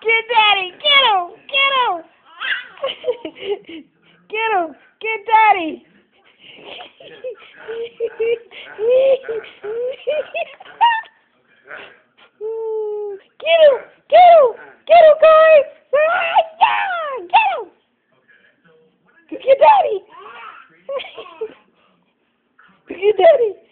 Get Daddy! Get him! Get him! Get him! Get Daddy! Get him! Get him! Get him, Corey! Ah, yeah! Get him! Get Daddy! Get Daddy!